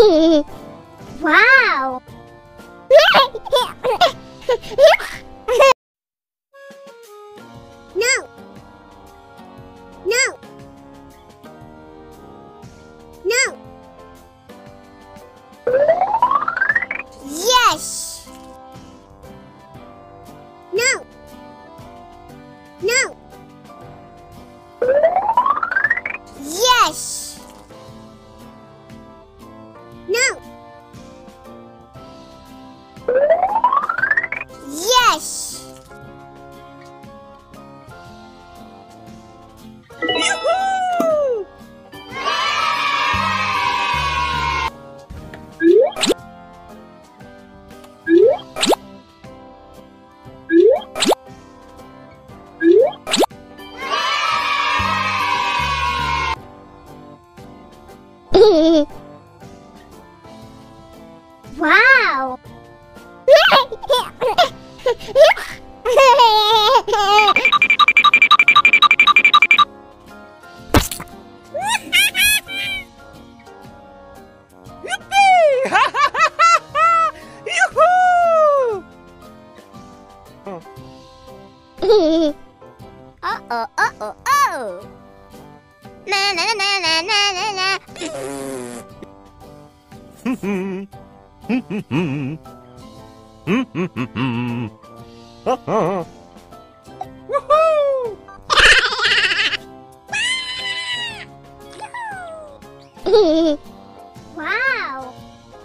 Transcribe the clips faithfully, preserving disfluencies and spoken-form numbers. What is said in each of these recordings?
Wow! No! No! No! Yes! No! No! Yes! No! Yes! Yoo-hoo! Wow! Yippee! Yoo-hoo! Uh-oh, uh-oh, oh! Na na na na na na na. Woohoo! Wow!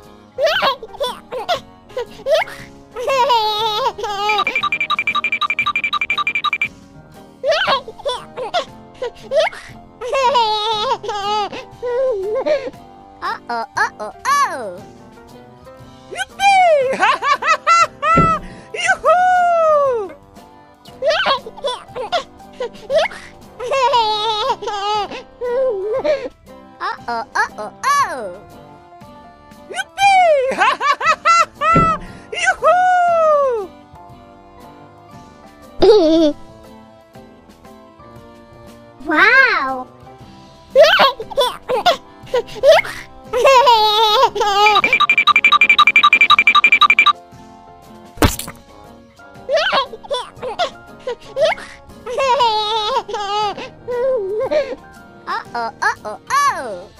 Uh-oh, uh-oh, oh! Yippee! Yoo-hoo! Uh-oh, uh-oh, oh! Yippee! Yoo-hoo! Wow! Uh-oh, uh-oh, oh!